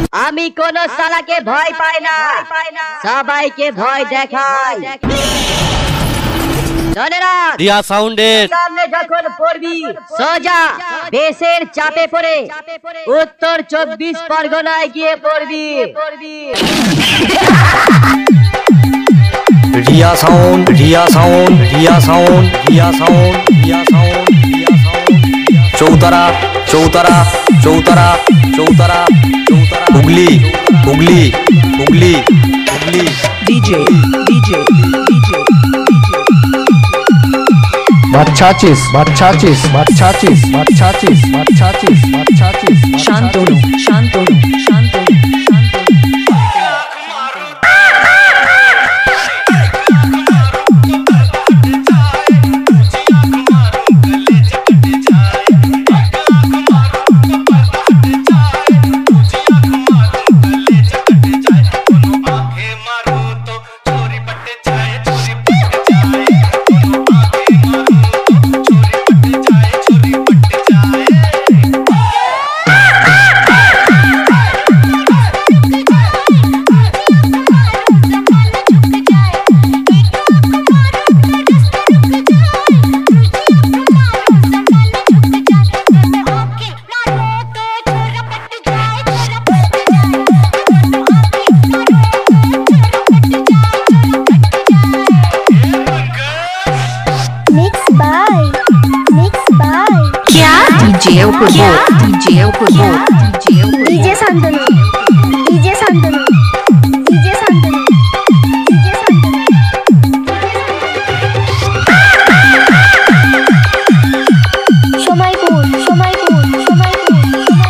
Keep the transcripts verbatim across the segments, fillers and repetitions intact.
আমি কোন শালাকে ভয় পাই না, সবাইকে ভয় দেখাই। রিয়া সাউন্ডের সামনে যখন পড়বি সোজা দেশের চাপে পড়ে উত্তর চব্বিশ পরগনায় গিয়ে পড়বি। Riya sound Riya sound Riya sound Riya sound Riya sound Riya sound Chautara Chautara Chautara Chautara Chautara Hooghly Hooghly Hooghly Hooghly DJ DJ DJ বাচ্চাচিস বাচ্চাচিস বাচ্চাচিস বাচ্চাচিস বাচ্চাচিস বাচ্চাচিস Shantanu Shantanu Shantanu DJ El Corvo, DJ El Corvo, DJ Santanu, DJ Santanu, DJ Santanu, DJ Santanu. Shomaipur, Shomaipur, Shomaipur,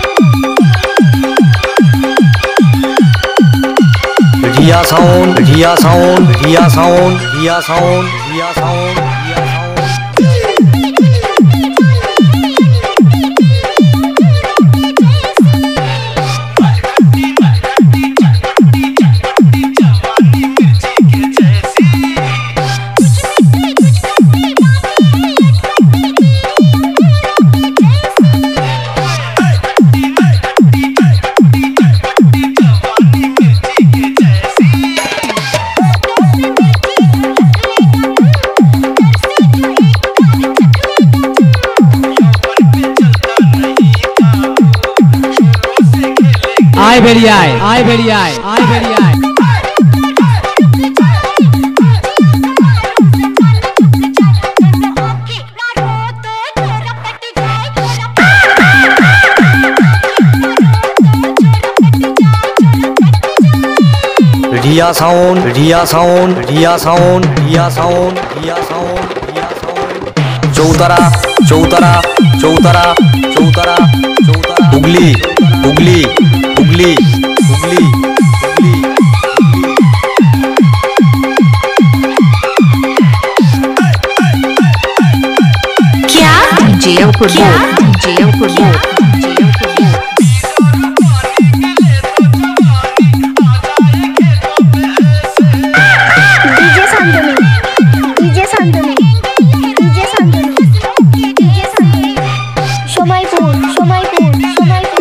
Shomaipur. Ria Sound, Ria Sound, Ria Sound, Ria Sound, Ria Sound, Ria Sound. आए भेड़िया आए भेड़िया आए भेड़िया Ria Sound, Ria Sound, Ria Sound, Ria Sound, Ria Sound, Ria Sound. Chautara Chautara Chautara Chautara Chautara Hooghly Hooghly Hooghly Hooghly Hooghly क्या DJ El Corvo, DJ El Corvo, DJ El Corvo. DJ Santanu, DJ Santanu, DJ Santanu, DJ Santanu. Shomaipur, Shomaipur, Shomaipur,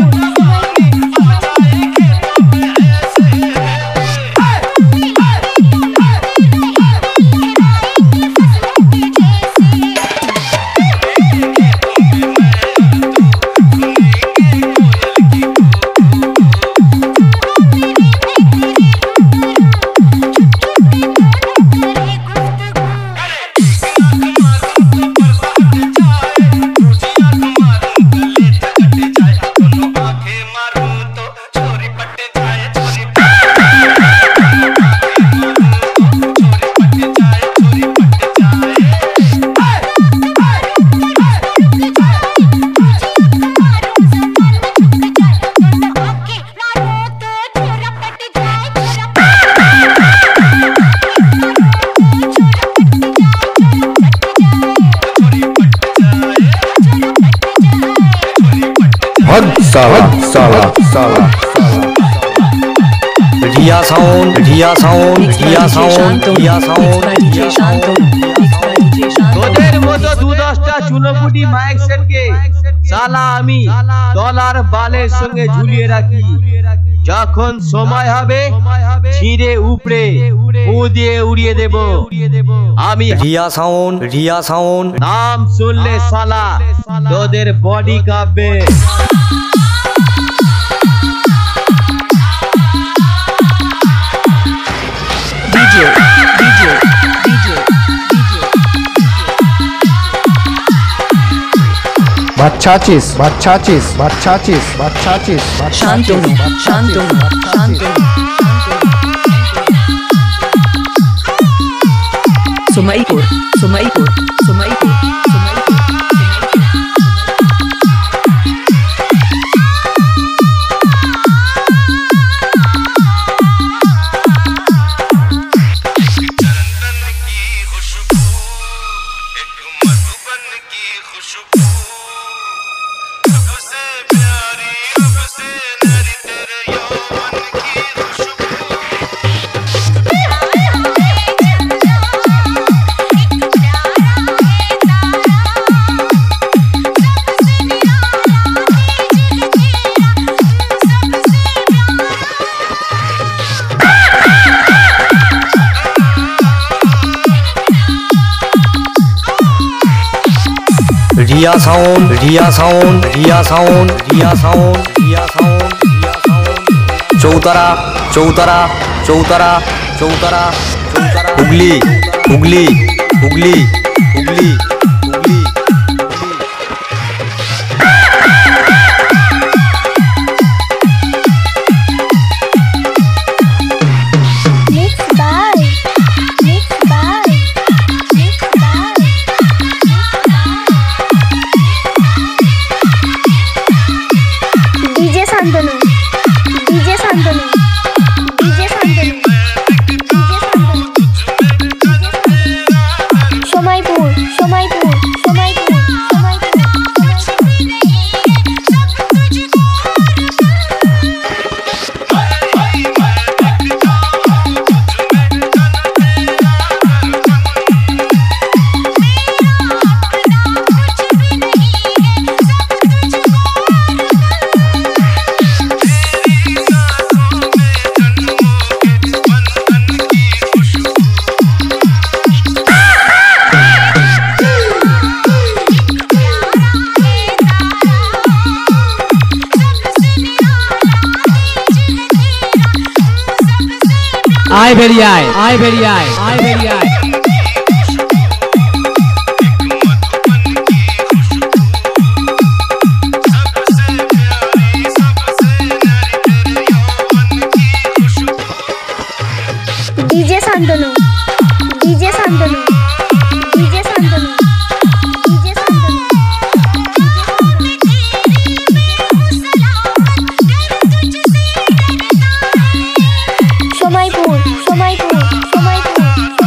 साला साला साला Ria Sound, Ria Sound, Ria Sound, Ria Sound, Ria Sound. তোদের মতো দু দশটা চুনোপুটি mic সেটকে সালা আমি ডলার বালের সঙ্গে ঝুলিয়ে রাখি। যখন সময় হবে ছিঁড়ে উপড়ে ফু দিয়ে উড়িয়ে দেব আমি। Riya sound, Riya sound. নাম শুনলে শালা তোদের বডি কাঁপবে। ডিজে ডিজে ডিজে বাচ্চাচিস বাচ্চাচিস বাচ্চাচিস বাচ্চাচিস Shantanu Shantanu Shantanu Sumaipur Sumaipur Sumaipur Sumaipur Riya sound, Riya sound, Riya sound, Riya sound, Riya sound, Riya sound. Chautara Chautara Chautara Chautara Chautara Hooghly Hooghly Hooghly Hooghly Hooghly. Mixed by Mixed by Mixed by DJ Shantanu DJ Shantanu DJ Shantanu DJ Shantanu Samaypur Samaypur Samaypur Samaypur आए भेड़िया आए आए भेड़िया आए आए भेड़िया आए। DJ Shantanu DJ Shantanu DJ Shantanu DJ Shantanu Samaypur Samaypur Samaypur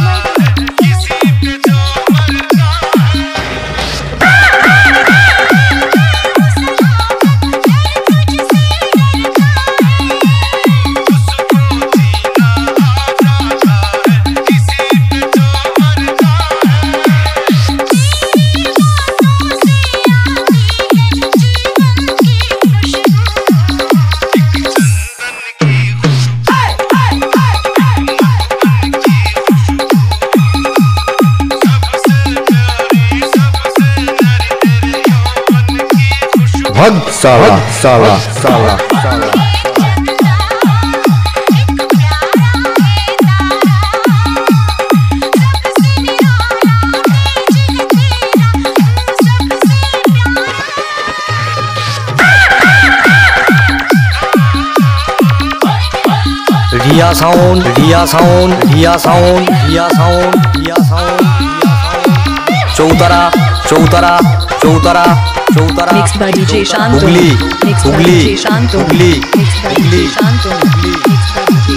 भग साला साला साला साला। Riya sound, Riya sound, Riya sound, Riya sound, Riya sound, Riya sound. Chautara Chautara Chautara Chautara Mixed by D J Shantanu. Hooghly Mixed by Hooghly D J Shantanu. Hooghly Mixed by D J Hooghly Shantanu. Hooghly. Mixed by D J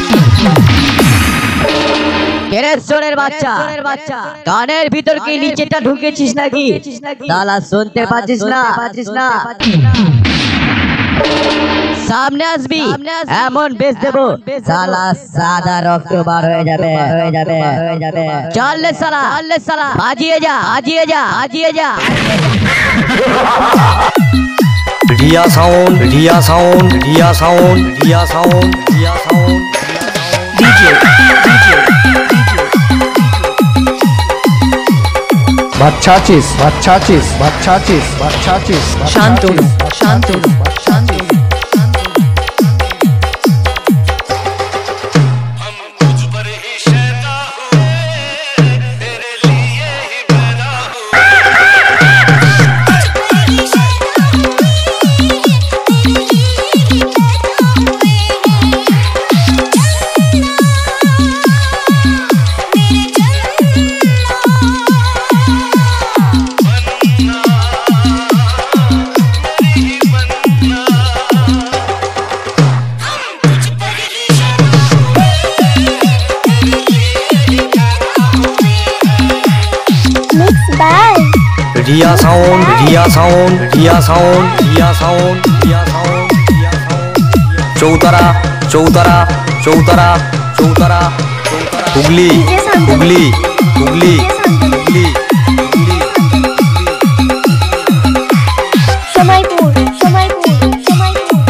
কেরেশ্বরের বাচ্চা কানের ভিতর কি নিচেটা ঢুকেছিস নাকি? শালা শুনতে পাচ্ছিস না পাচ্ছিস না? সামনে আসবি এমন বেশ দেবো শালা সাদা রক্ত বার হয়ে যাবে হয়ে যাবে হয়ে যাবে। চল লে শালা চল লে শালা বাজিয়ে যা বাজিয়ে যা বাজিয়ে যা। Riya sound Riya sound Riya sound Riya sound Riya sound DJ DJ Bachachis, bachachis, bachachis, bachachis, Shantanu Shantanu Shantanu Riya sound Riya sound Riya sound Riya sound Riya sound Riya sound Chautara Chautara Chautara Chautara Hooghly Hooghly Hooghly Hooghly Samaypur Samaypur Samaypur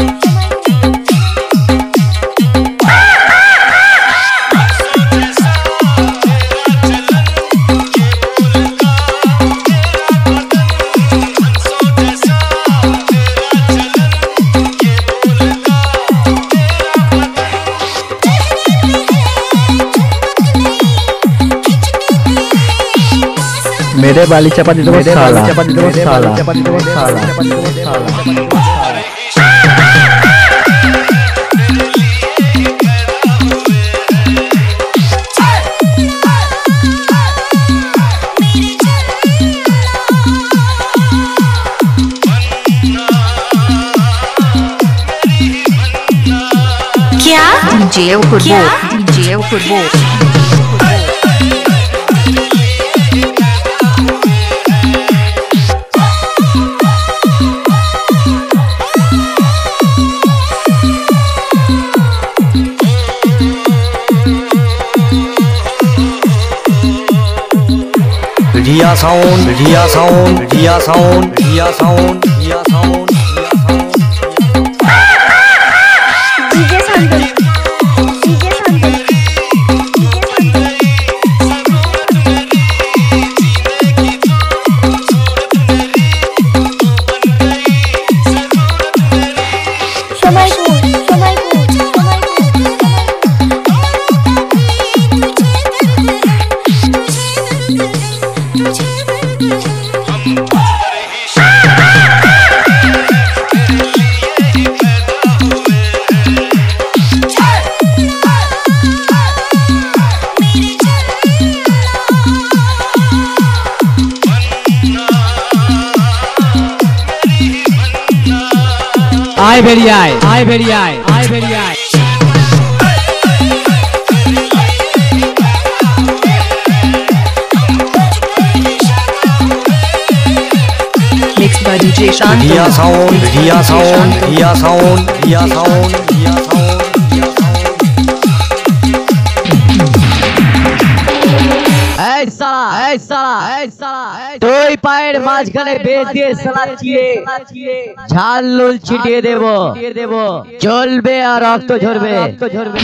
मेरे बाली चपाती तो साला चपाती तो साला चपाती तो साला चपाती तो साला क्या डीजे कुर्बो डीजे कुर्बो Riya sound Riya sound Riya sound Riya sound Riya sound DJ Shantanu DJ Shantanu Samaypur Samaypur आए भेड़िया आए आए भेड़िया आए आए भेड़िया आए mix by DJ Shantanu Riya sound Riya sound Riya sound Riya sound Riya sound এই সালা এই সালা এই সালা তুই পায়ের মাঝখানে বেশ দিয়ে সালাচ্ছিয়ে ঝাল নুন ছিটিয়ে দেব চলবে আর রক্ত ঝরবে রক্ত ঝরবে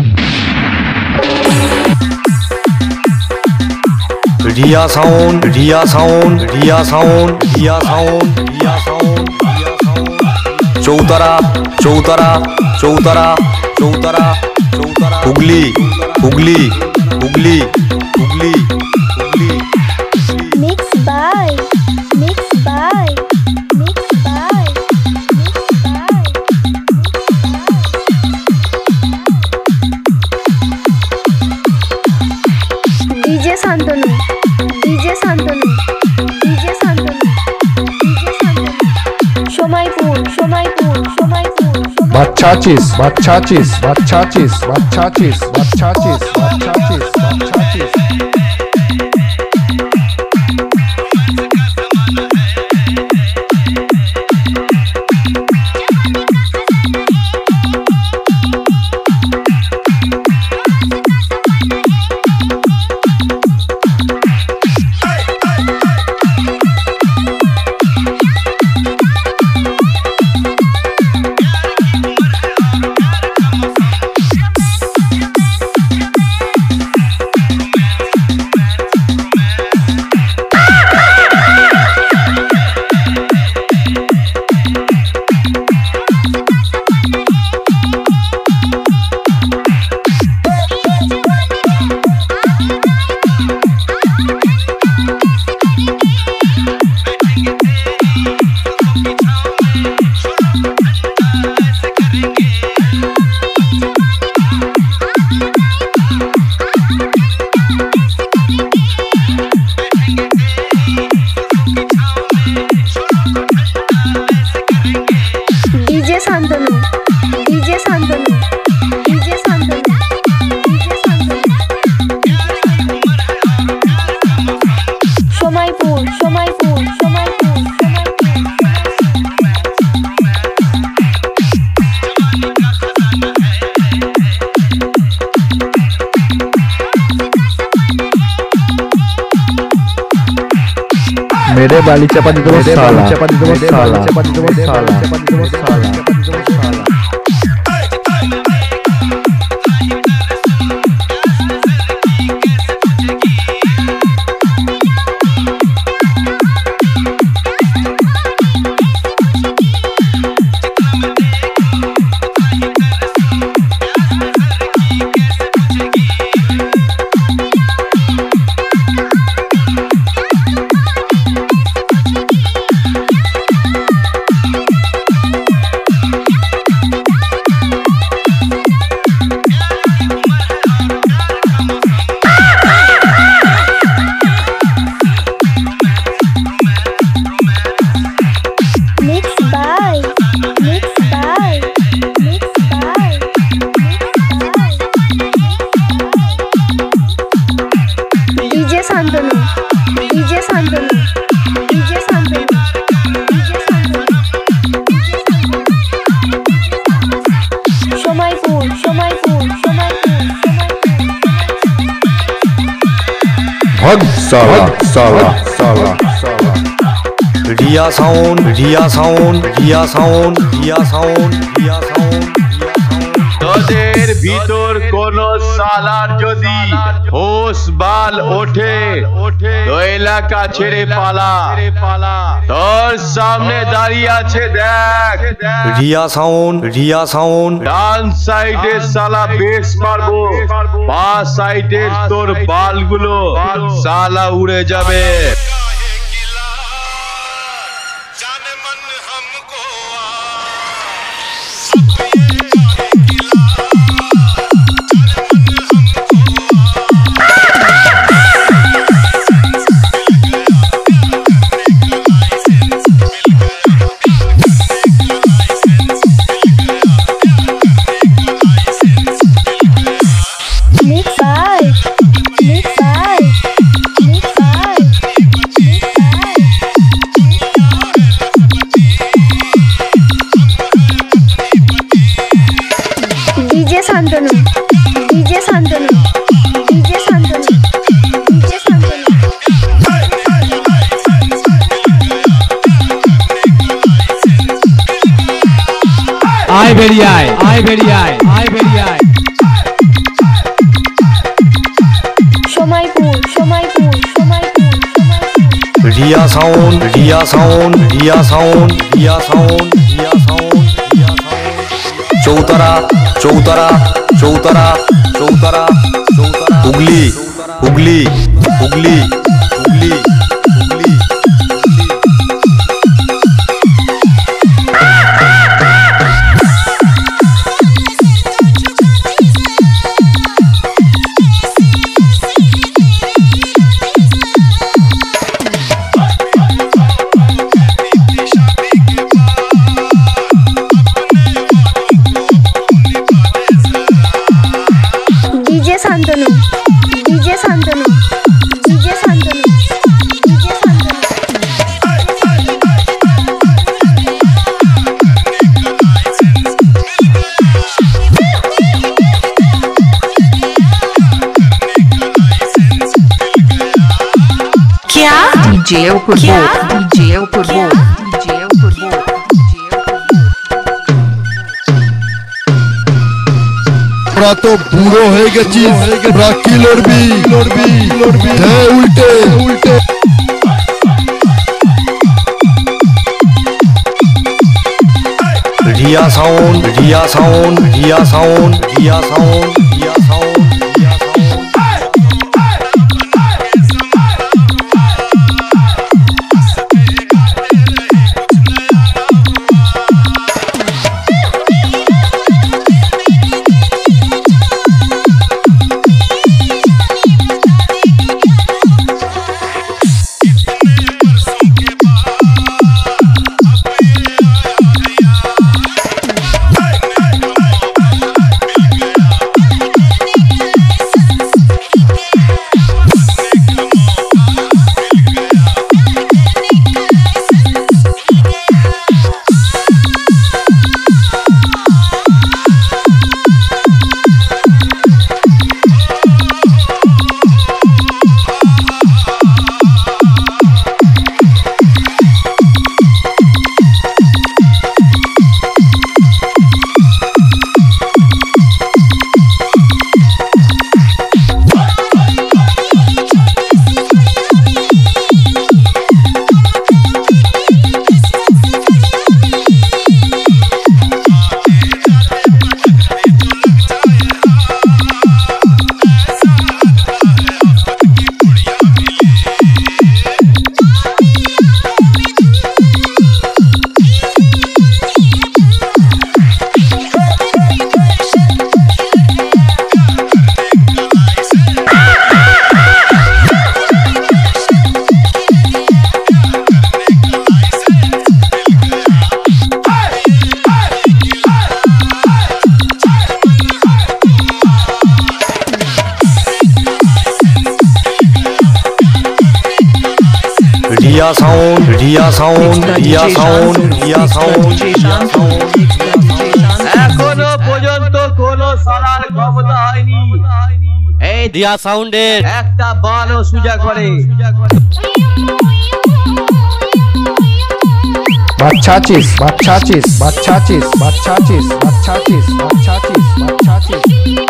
Riya sound Riya sound Riya sound Riya sound Riya sound Riya sound Chautara Chautara Chautara Chautara Chautara Hooghly Hooghly Hooghly Hooghly Hooghly mix by mix by mix by mix by DJ Shantanu DJ Shantanu DJ Shantanu DJ Shantanu Samaypur Samaypur Samaypur bachachis, bachachis, bachachis, bachachis, bachachis, bachachis, bachachis. DJ Shantanu DJ Shantanu DJ Shantanu Samaypur Samaypur Samaypur मेरे बाली चपाती दो साला चपाती दो साला चपाती दो साला चपाती दो साला चपाती दो साला साला साला साला साला Riya sound Riya sound Riya sound Riya sound Riya sound তোদের ভিতর কোন সালার যদি হোশ বাল ওঠে তো এলাকা ছেড়ে পালা তোর সামনে দাঁড়িয়ে আছে দেখ रिया साउंड रिया साउंड ডান সাইডে সালা বেশ মারবো বাঁ সাইডে তোর বালগুলো সালা উড়ে যাবে आए बेरिया आए आए बेरिया आए आए बेरिया आए Samaypur Samaypur Samaypur Riya sound Riya sound Riya sound Riya sound Riya sound Riya sound Chautara Chautara Chautara Chautara Chautara Hooghly Hooghly Hooghly Hooghly Hooghly DJ Shantanu DJ Shantanu DJ Shantanu DJ Shantanu क्या डीजे उपरबो डीजे उपरबो डीजे उपरबो আমরা তো বুড়ো হয়ে গেছি আমরা কি লড়বি লড়বি লড়বি হ্যাঁ উল্টে উল্টে Riya sound Riya sound Riya sound Riya sound Riya sound Riya sound Riya sound Riya sound Riya sound Riya sound এখনো পর্যন্ত কোন সালার ক্ষমতা হয়নি এই रिया साउंडेर একটা বালও সুজা করে বাচ্চাচিস বাচ্চাচিস বাচ্চাচিস বাচ্চাচিস বাচ্চাচিস বাচ্চাচিস বাচ্চাচিস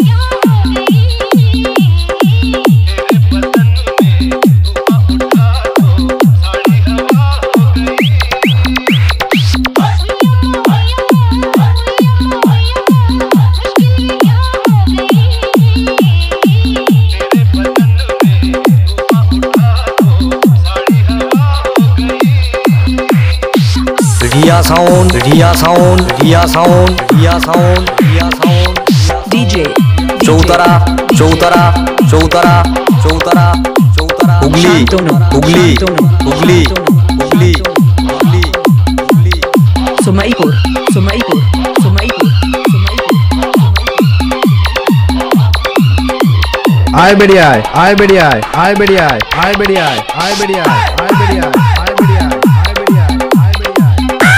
Riya sound Riya sound Riya sound Riya sound Riya sound DJ Chautara Chautara Chautara Chautara Chautara Hooghly Hooghly Hooghly Hooghly Hooghly Hooghly Sumaipur Sumaipur Sumaipur आय बेड़ी आय आय बेड़ी आय आय बेड़ी आय आय बेड़ी आय आय बेड़ी आय आय बेड़ी आय आय बेड़ी आय आय बेड़ी आय आय बेड़ी आय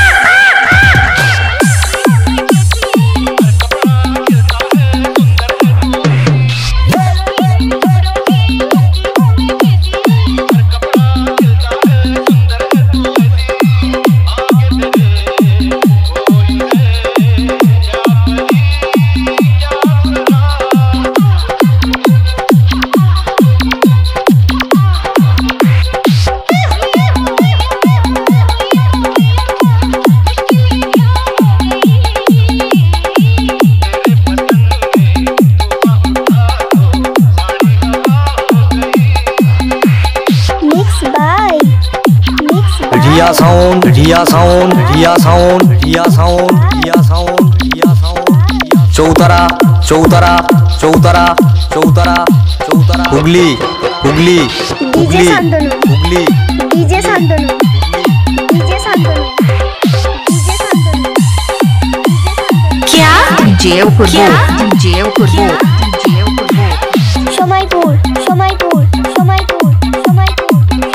Riya sound Riya sound Riya sound Riya sound Riya sound Riya sound Chautara Chautara Chautara Chautara Chautara Hooghly Hooghly DJ Shantanu Hooghly DJ Shantanu DJ Shantanu DJ Shantanu क्या डीजे उपरबो डीजे उपरबो डीजे उपरबो সময়পুর সময়পুর সময়পুর সময়পুর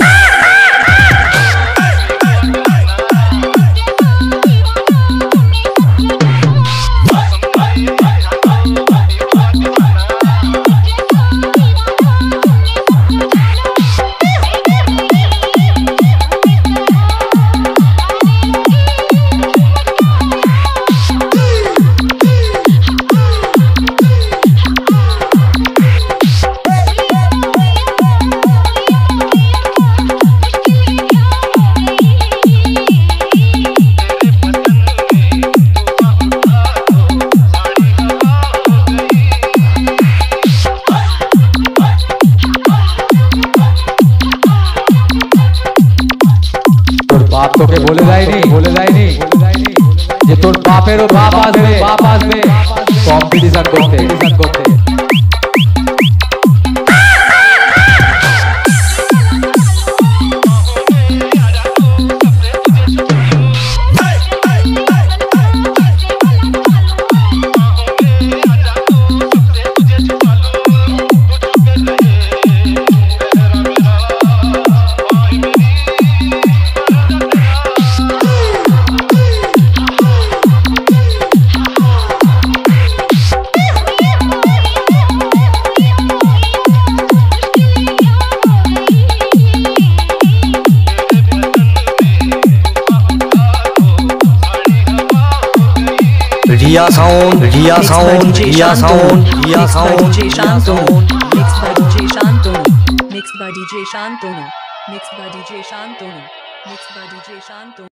বাপ তোকে বলে যায়নি বলে যায়নি যে তোর বাপেরও বাপ আসবে বাপ আসবে কম্পিটিশন করতে কম্পিটিশন করতে Riya sound Riya sound Riya sound Riya sound mix by DJ Shantanu mix by DJ Shantanu mix by DJ Shantanu mix by DJ Shantanu